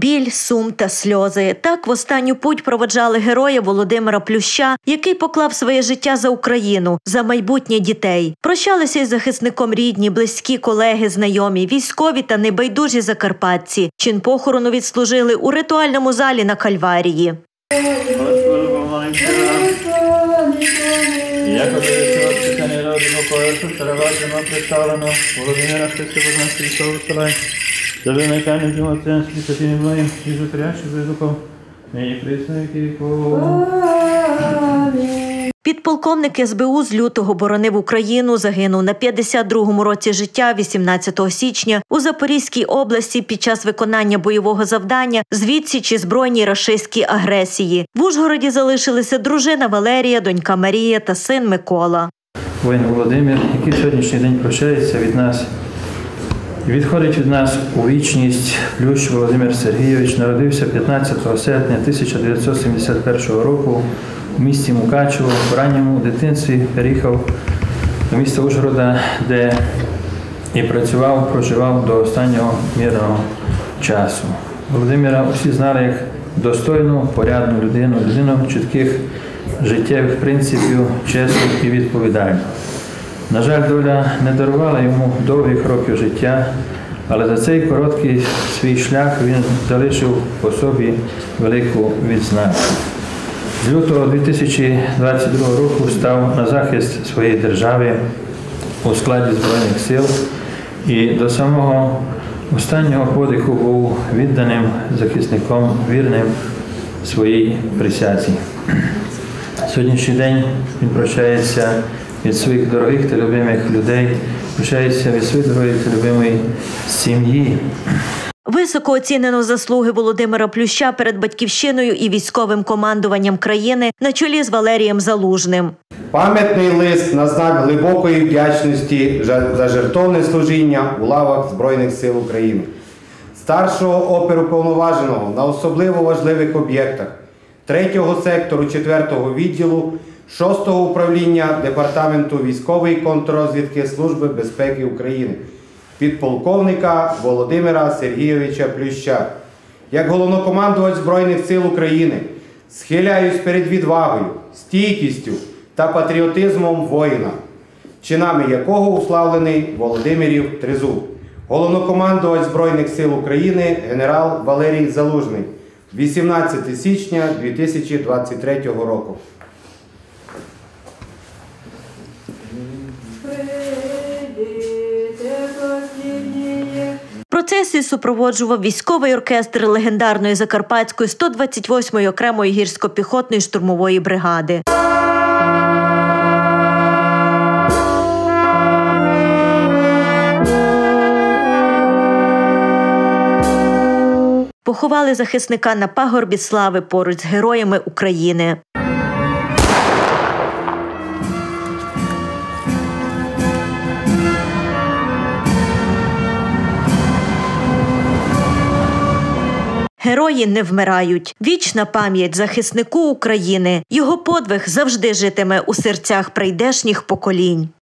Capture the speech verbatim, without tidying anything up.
Біль, сум та сльози. Так в останню путь проводжали героя Володимира Плюща, який поклав своє життя за Україну, за майбутнє дітей. Прощалися із захисником рідні, близькі, колеги, знайомі, військові та небайдужі закарпатці. Чин похорону відслужили у ритуальному залі на Кальварії. Як обов'язково родину поету, переважено представлено Володимира Христового за виникання дімоценських святінь моїм і зукрящих визуком, нині присновики Підполковник ес бе у з лютого боронив Україну, загинув на п'ятдесят другому році життя вісімнадцятого січня у Запорізькій області під час виконання бойового завдання з відсічі збройній рашистській агресії. В Ужгороді залишилися дружина Валерія, донька Марія та син Микола. Воїн Володимир, який сьогоднішній день прощається від нас, відходить від нас у вічність. Плющ Володимир Сергійович народився п'ятнадцятого серпня тисяча дев'ятсот сімдесят першого року у місті Мукачево. В ранньому дитинстві переїхав до міста Ужгорода, де і працював, проживав до останнього мирного часу. Володимира усі знали як достойну, порядну людину, людину чітких життєвих принципів, чесну і відповідальну. На жаль, доля не дарувала йому довгих років життя, але за цей короткий свій шлях він залишив по собі велику відзнаку. З лютого дві тисячі двадцять другого року став на захист своєї держави у складі Збройних сил і до самого останнього подиху був відданим захисником, вірним своїй присязі. Сьогоднішній день він прощається від своїх дорогих та любимих людей, прощається від своєї дорогої та любимої сім'ї. Високо оцінено заслуги Володимира Плюща перед батьківщиною і військовим командуванням країни на чолі з Валерієм Залужним. Пам'ятний лист на знак глибокої вдячності за жертовне служіння у лавах Збройних сил України. Старшого оперуповноваженого на особливо важливих об'єктах третього сектору четвертого відділу шостого управління Департаменту військової контррозвідки Служби безпеки України, підполковника Володимира Сергійовича Плюща. Як головнокомандувач Збройних сил України схиляюсь перед відвагою, стійкістю та патріотизмом воїна, чинами якого уславлений Володимирів тризуб. Головнокомандувач Збройних сил України генерал Валерій Залужний, вісімнадцяте січня дві тисячі двадцять третього року. Процесію супроводжував військовий оркестр легендарної Закарпатської сто двадцять восьмої окремої гірсько-піхотної штурмової бригади. Поховали захисника на пагорбі слави поруч з героями України. Герої не вмирають. Вічна пам'ять захиснику України. Його подвиг завжди житиме у серцях прийдешніх поколінь.